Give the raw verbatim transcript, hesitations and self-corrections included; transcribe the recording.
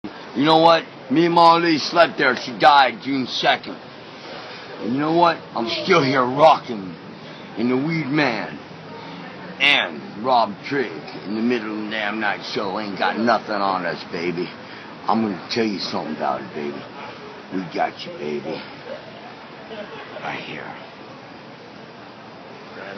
You know what? Me and Molly slept there. She died June second. And you know what? I'm still here rocking in the Weed Man and Rob Trigg in the middle of the damn night show. Ain't got nothing on us, baby. I'm gonna tell you something about it, baby. We got you, baby. Right here.